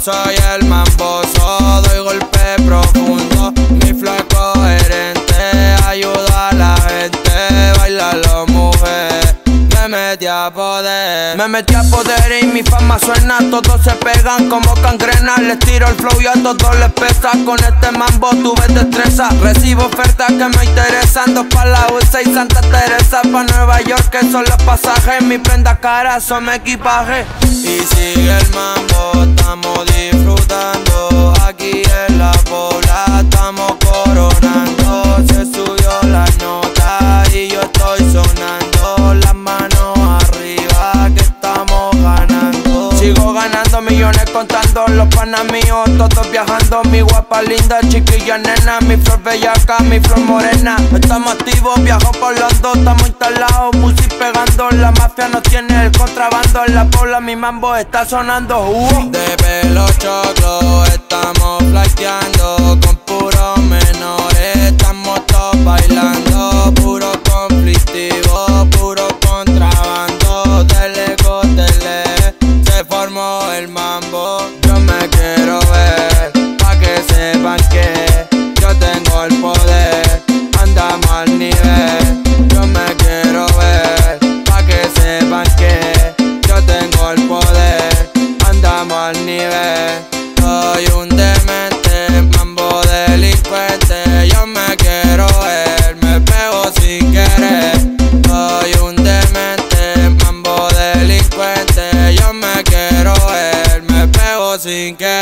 soy el mamboso, doy golpe profundo. Mi flow es coherente, ayuda a la gente, bailalo mujer. Me metí a poder y mi fama suena. Todos se pegan como cangrena. Les tiro el flow y a todos les pesa. Con este mambo tuve destreza. Recibo ofertas que me interesan. 2 pa' la USA y Santa Teresa. Pa' Nueva York que son los pasajes. Mi prenda cara son mi equipaje. Y sigue el mambo, estamos disfrutando. Aquí en la Pobla estamos coronando. Se subió la nota y yo estoy sonando. Las manos arriba que estamos ganando. Sigo ganando millones contando. Los panas míos todos viajando. Mi guapa linda, chiquilla nena. Mi flor bellaca, mi flor morena. Estamos activos, viajo poblando. Estamos instalados, música pegando. La mafia no tiene el contrabando. En la Pobla mi mambo está sonando. De pelo choclo estamos flaqueando. Con puros menores estamos todos bailando. Puro conflictivo, puro contrabando. Dele, cótele, se formó el mambo. Yo me quiero ver, pa' que sepan que yo tengo el poder. Andamos al nivel. Yo me quiero ver, pa' que sepan que yo tengo el poder. Andamos al nivel. Soy un demente, mambo delincuente. Yo me quiero ver, me pego sin querer. Soy un demente, mambo delincuente. Yo me quiero ver, me pego sin querer.